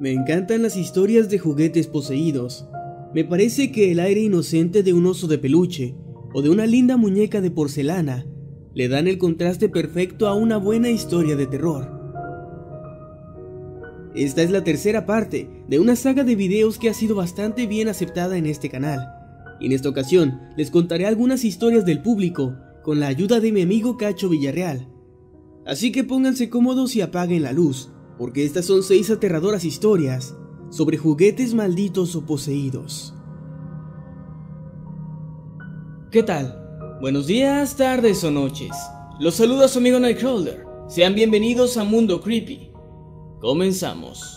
Me encantan las historias de juguetes poseídos. Me parece que el aire inocente de un oso de peluche o de una linda muñeca de porcelana le dan el contraste perfecto a una buena historia de terror. Esta es la tercera parte de una saga de videos que ha sido bastante bien aceptada en este canal, y en esta ocasión les contaré algunas historias del público con la ayuda de mi amigo Cacho Villarreal. Así que pónganse cómodos y apaguen la luz, porque estas son 6 aterradoras historias sobre juguetes malditos o poseídos. ¿Qué tal? Buenos días, tardes o noches. Los saluda su amigo Nightcrawler. Sean bienvenidos a Mundo Creepy. Comenzamos.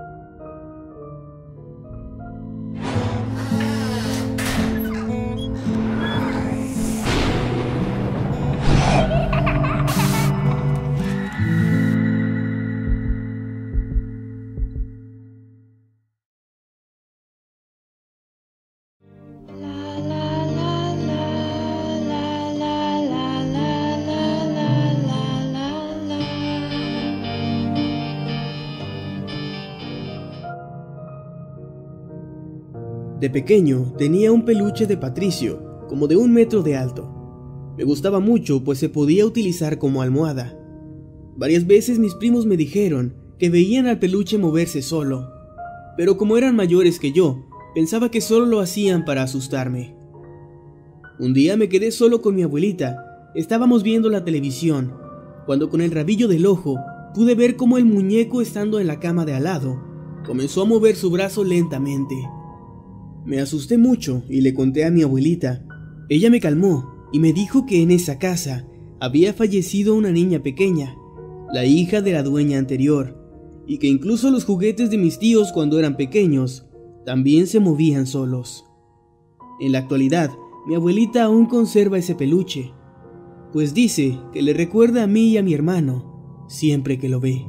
De pequeño tenía un peluche de Patricio, como de 1 metro de alto. Me gustaba mucho pues se podía utilizar como almohada. Varias veces mis primos me dijeron que veían al peluche moverse solo, pero como eran mayores que yo, pensaba que solo lo hacían para asustarme. Un día me quedé solo con mi abuelita, estábamos viendo la televisión, cuando con el rabillo del ojo pude ver cómo el muñeco, estando en la cama de al lado, comenzó a mover su brazo lentamente. Me asusté mucho y le conté a mi abuelita. Ella me calmó y me dijo que en esa casa había fallecido una niña pequeña, la hija de la dueña anterior, y que incluso los juguetes de mis tíos cuando eran pequeños también se movían solos. En la actualidad, mi abuelita aún conserva ese peluche, pues dice que le recuerda a mí y a mi hermano siempre que lo ve.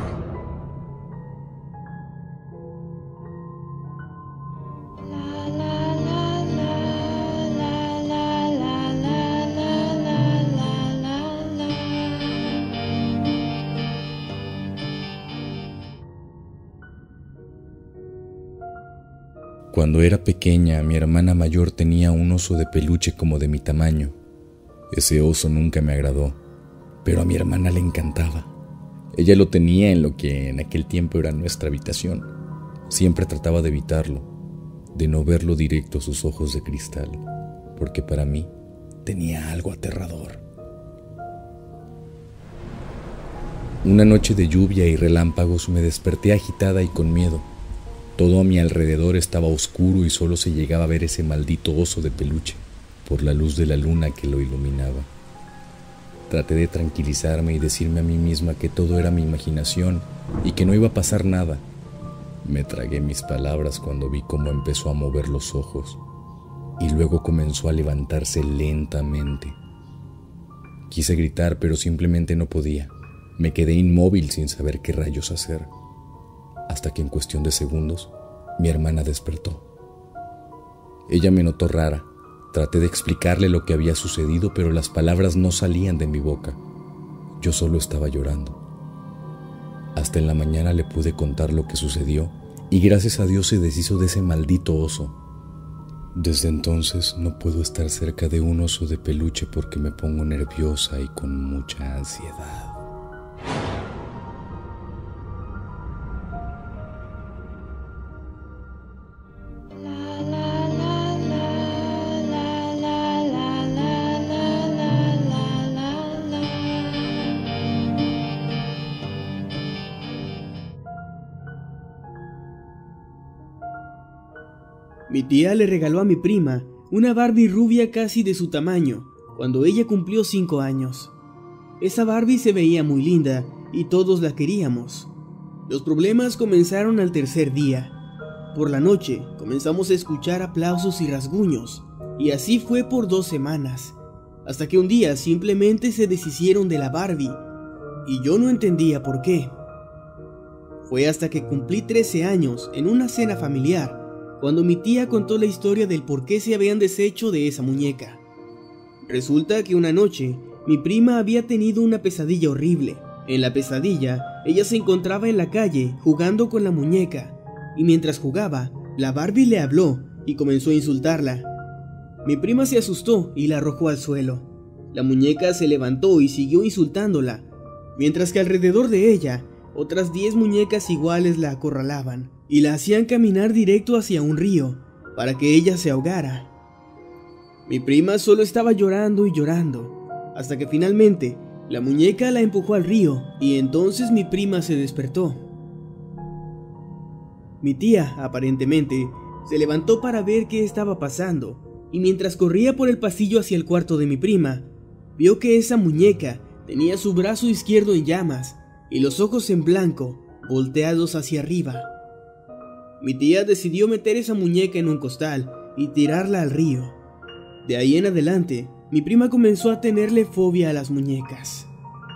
Cuando era pequeña, mi hermana mayor tenía un oso de peluche como de mi tamaño. Ese oso nunca me agradó, pero a mi hermana le encantaba. Ella lo tenía en lo que en aquel tiempo era nuestra habitación. Siempre trataba de evitarlo, de no verlo directo a sus ojos de cristal, porque para mí tenía algo aterrador. Una noche de lluvia y relámpagos me desperté agitada y con miedo. Todo a mi alrededor estaba oscuro y solo se llegaba a ver ese maldito oso de peluche por la luz de la luna que lo iluminaba. Traté de tranquilizarme y decirme a mí misma que todo era mi imaginación y que no iba a pasar nada. Me tragué mis palabras cuando vi cómo empezó a mover los ojos y luego comenzó a levantarse lentamente. Quise gritar, pero simplemente no podía. Me quedé inmóvil sin saber qué rayos hacer. Hasta que en cuestión de segundos, mi hermana despertó. Ella me notó rara. Traté de explicarle lo que había sucedido, pero las palabras no salían de mi boca. Yo solo estaba llorando. Hasta en la mañana le pude contar lo que sucedió, y gracias a Dios se deshizo de ese maldito oso. Desde entonces no puedo estar cerca de un oso de peluche porque me pongo nerviosa y con mucha ansiedad. Mi tía le regaló a mi prima una Barbie rubia casi de su tamaño cuando ella cumplió 5 años. Esa Barbie se veía muy linda y todos la queríamos. Los problemas comenzaron al tercer día. Por la noche comenzamos a escuchar aplausos y rasguños, y así fue por 2 semanas, hasta que un día simplemente se deshicieron de la Barbie, y yo no entendía por qué. Fue hasta que cumplí 13 años en una cena familiar cuando mi tía contó la historia del por qué se habían deshecho de esa muñeca. Resulta que una noche mi prima había tenido una pesadilla horrible. En la pesadilla ella se encontraba en la calle jugando con la muñeca, y mientras jugaba, la Barbie le habló y comenzó a insultarla. Mi prima se asustó y la arrojó al suelo. La muñeca se levantó y siguió insultándola, mientras que alrededor de ella, otras 10 muñecas iguales la acorralaban y la hacían caminar directo hacia un río para que ella se ahogara. Mi prima solo estaba llorando y llorando, hasta que finalmente la muñeca la empujó al río y entonces mi prima se despertó. Mi tía, aparentemente, se levantó para ver qué estaba pasando, y mientras corría por el pasillo hacia el cuarto de mi prima, vio que esa muñeca tenía su brazo izquierdo en llamas y los ojos en blanco, volteados hacia arriba. Mi tía decidió meter esa muñeca en un costal y tirarla al río. De ahí en adelante, mi prima comenzó a tenerle fobia a las muñecas.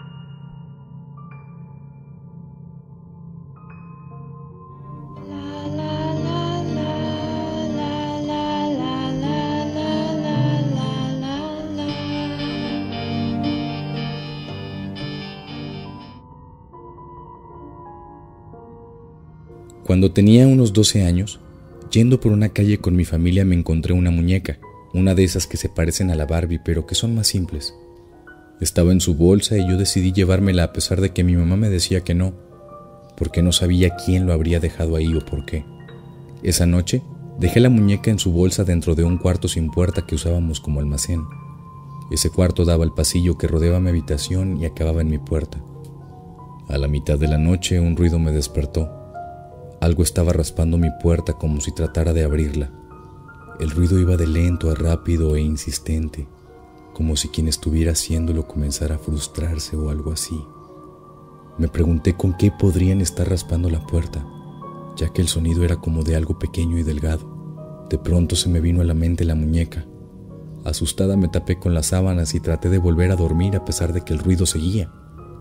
Cuando tenía unos 12 años, yendo por una calle con mi familia me encontré una muñeca, una de esas que se parecen a la Barbie pero que son más simples. Estaba en su bolsa y yo decidí llevármela a pesar de que mi mamá me decía que no, porque no sabía quién lo habría dejado ahí o por qué. Esa noche dejé la muñeca en su bolsa dentro de un cuarto sin puerta que usábamos como almacén. Ese cuarto daba al pasillo que rodeaba mi habitación y acababa en mi puerta. A la mitad de la noche un ruido me despertó. Algo estaba raspando mi puerta como si tratara de abrirla. El ruido iba de lento a rápido e insistente, como si quien estuviera haciéndolo comenzara a frustrarse o algo así. Me pregunté con qué podrían estar raspando la puerta, ya que el sonido era como de algo pequeño y delgado. De pronto se me vino a la mente la muñeca. Asustada me tapé con las sábanas y traté de volver a dormir a pesar de que el ruido seguía.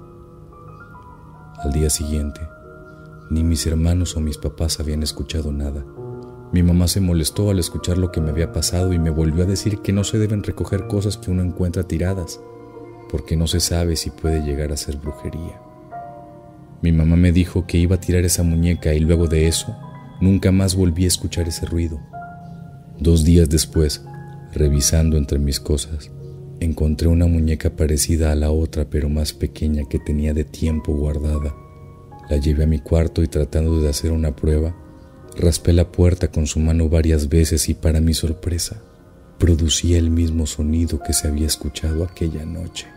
Al día siguiente, ni mis hermanos o mis papás habían escuchado nada. Mi mamá se molestó al escuchar lo que me había pasado y me volvió a decir que no se deben recoger cosas que uno encuentra tiradas, porque no se sabe si puede llegar a ser brujería. Mi mamá me dijo que iba a tirar esa muñeca y luego de eso, nunca más volví a escuchar ese ruido. 2 días después, revisando entre mis cosas, encontré una muñeca parecida a la otra pero más pequeña que tenía de tiempo guardada. La llevé a mi cuarto y tratando de hacer una prueba, raspé la puerta con su mano varias veces y para mi sorpresa, producía el mismo sonido que se había escuchado aquella noche.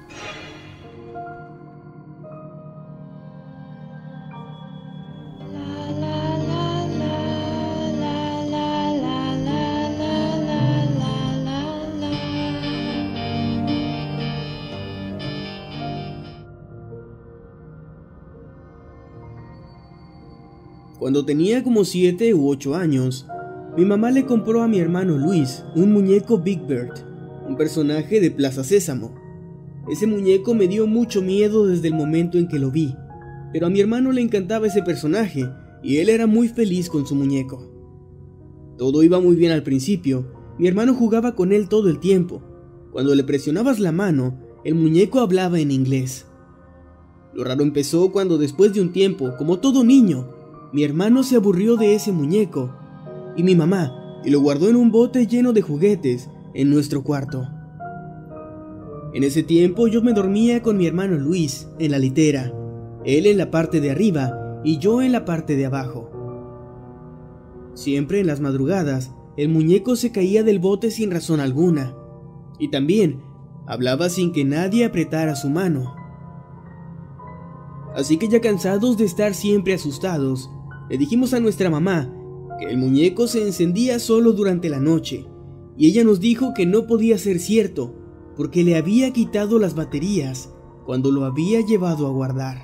Cuando tenía como 7 u 8 años, mi mamá le compró a mi hermano Luis un muñeco Big Bird, un personaje de Plaza Sésamo. Ese muñeco me dio mucho miedo desde el momento en que lo vi, pero a mi hermano le encantaba ese personaje y él era muy feliz con su muñeco. Todo iba muy bien al principio, mi hermano jugaba con él todo el tiempo. Cuando le presionabas la mano, el muñeco hablaba en inglés. Lo raro empezó cuando después de un tiempo, como todo niño, mi hermano se aburrió de ese muñeco y mi mamá y lo guardó en un bote lleno de juguetes en nuestro cuarto. En ese tiempo yo me dormía con mi hermano Luis en la litera, él en la parte de arriba y yo en la parte de abajo. Siempre en las madrugadas el muñeco se caía del bote sin razón alguna y también hablaba sin que nadie apretara su mano. Así que ya cansados de estar siempre asustados, le dijimos a nuestra mamá que el muñeco se encendía solo durante la noche, y ella nos dijo que no podía ser cierto, porque le había quitado las baterías cuando lo había llevado a guardar.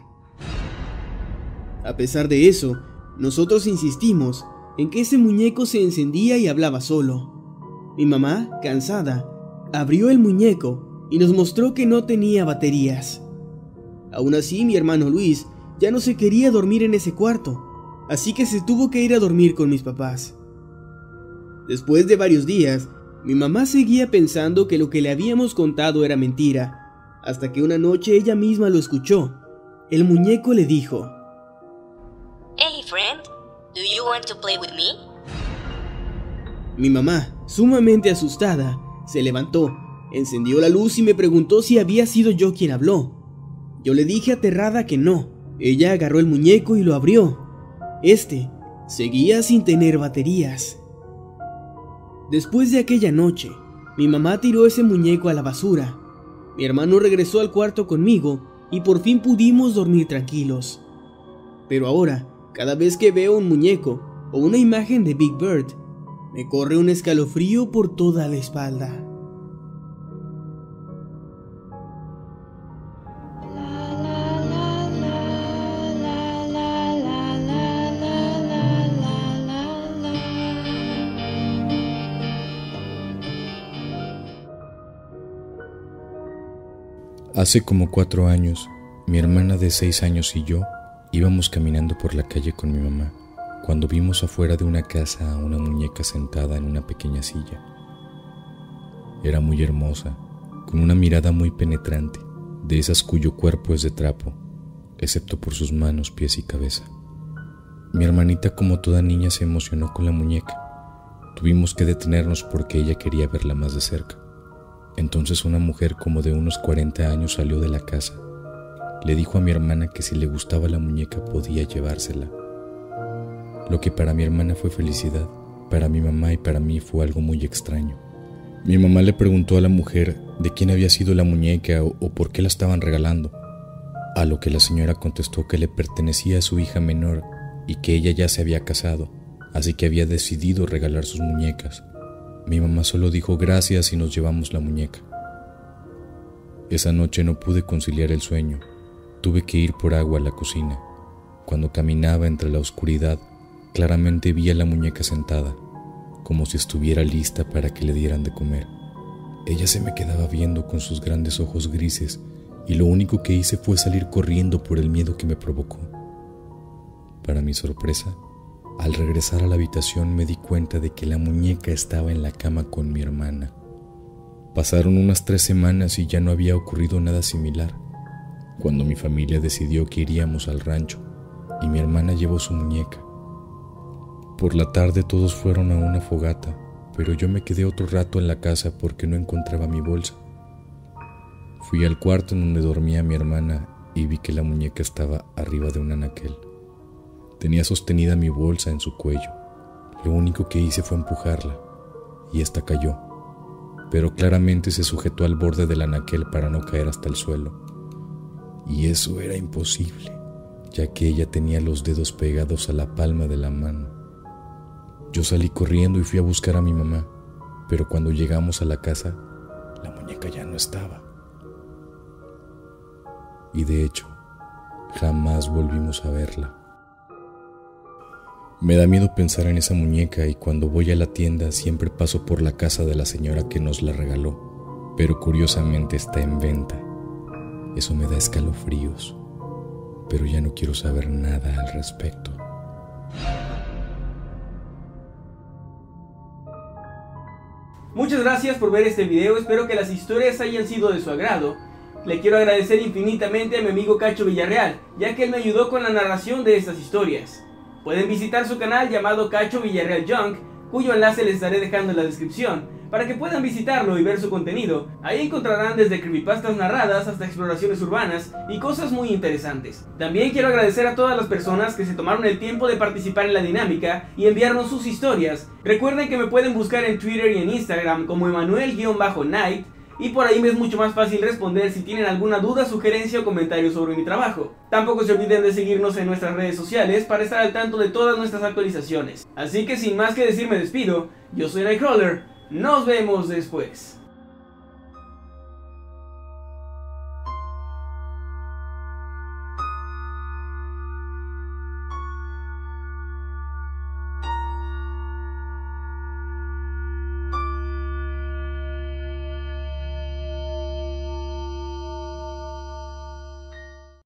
A pesar de eso, nosotros insistimos en que ese muñeco se encendía y hablaba solo. Mi mamá, cansada, abrió el muñeco y nos mostró que no tenía baterías. Aún así, mi hermano Luis ya no se quería dormir en ese cuarto, así que se tuvo que ir a dormir con mis papás. Después de varios días, mi mamá seguía pensando que lo que le habíamos contado era mentira, hasta que una noche ella misma lo escuchó. El muñeco le dijo: Do you want to play with me? Mi mamá, sumamente asustada, se levantó, encendió la luz y me preguntó si había sido yo quien habló. Yo le dije aterrada que no. Ella agarró el muñeco y lo abrió. Este seguía sin tener baterías. Después de aquella noche, mi mamá tiró ese muñeco a la basura. Mi hermano regresó al cuarto conmigo y por fin pudimos dormir tranquilos. Pero ahora, cada vez que veo un muñeco o una imagen de Big Bird, me corre un escalofrío por toda la espalda. Hace como 4 años, mi hermana de 6 años y yo íbamos caminando por la calle con mi mamá, cuando vimos afuera de una casa a una muñeca sentada en una pequeña silla. Era muy hermosa, con una mirada muy penetrante, de esas cuyo cuerpo es de trapo, excepto por sus manos, pies y cabeza. Mi hermanita, como toda niña, se emocionó con la muñeca. Tuvimos que detenernos porque ella quería verla más de cerca. Entonces una mujer como de unos 40 años salió de la casa. Le dijo a mi hermana que si le gustaba la muñeca podía llevársela. Lo que para mi hermana fue felicidad, para mi mamá y para mí fue algo muy extraño. Mi mamá le preguntó a la mujer de quién había sido la muñeca o por qué la estaban regalando, a lo que la señora contestó que le pertenecía a su hija menor y que ella ya se había casado, así que había decidido regalar sus muñecas. Mi mamá solo dijo gracias y nos llevamos la muñeca. Esa noche no pude conciliar el sueño. Tuve que ir por agua a la cocina. Cuando caminaba entre la oscuridad, claramente vi a la muñeca sentada, como si estuviera lista para que le dieran de comer. Ella se me quedaba viendo con sus grandes ojos grises y lo único que hice fue salir corriendo por el miedo que me provocó. Para mi sorpresa, al regresar a la habitación me di cuenta de que la muñeca estaba en la cama con mi hermana. Pasaron unas 3 semanas y ya no había ocurrido nada similar, cuando mi familia decidió que iríamos al rancho y mi hermana llevó su muñeca. Por la tarde todos fueron a una fogata, pero yo me quedé otro rato en la casa porque no encontraba mi bolsa. Fui al cuarto en donde dormía mi hermana y vi que la muñeca estaba arriba de un anaquel. Tenía sostenida mi bolsa en su cuello. Lo único que hice fue empujarla, y esta cayó, pero claramente se sujetó al borde del anaquel para no caer hasta el suelo. Y eso era imposible, ya que ella tenía los dedos pegados a la palma de la mano. Yo salí corriendo y fui a buscar a mi mamá, pero cuando llegamos a la casa, la muñeca ya no estaba. Y de hecho, jamás volvimos a verla. Me da miedo pensar en esa muñeca y cuando voy a la tienda siempre paso por la casa de la señora que nos la regaló, pero curiosamente está en venta. Eso me da escalofríos, pero ya no quiero saber nada al respecto. Muchas gracias por ver este video, espero que las historias hayan sido de su agrado. Le quiero agradecer infinitamente a mi amigo Cacho Villarreal, ya que él me ayudó con la narración de estas historias. Pueden visitar su canal llamado Cacho Villarreal Junk, cuyo enlace les estaré dejando en la descripción, para que puedan visitarlo y ver su contenido. Ahí encontrarán desde creepypastas narradas hasta exploraciones urbanas y cosas muy interesantes. También quiero agradecer a todas las personas que se tomaron el tiempo de participar en la dinámica y enviarnos sus historias. Recuerden que me pueden buscar en Twitter y en Instagram como Emanuel_Night, y por ahí me es mucho más fácil responder si tienen alguna duda, sugerencia o comentario sobre mi trabajo. Tampoco se olviden de seguirnos en nuestras redes sociales para estar al tanto de todas nuestras actualizaciones. Así que sin más que decir me despido, yo soy Nightcrawler, nos vemos después.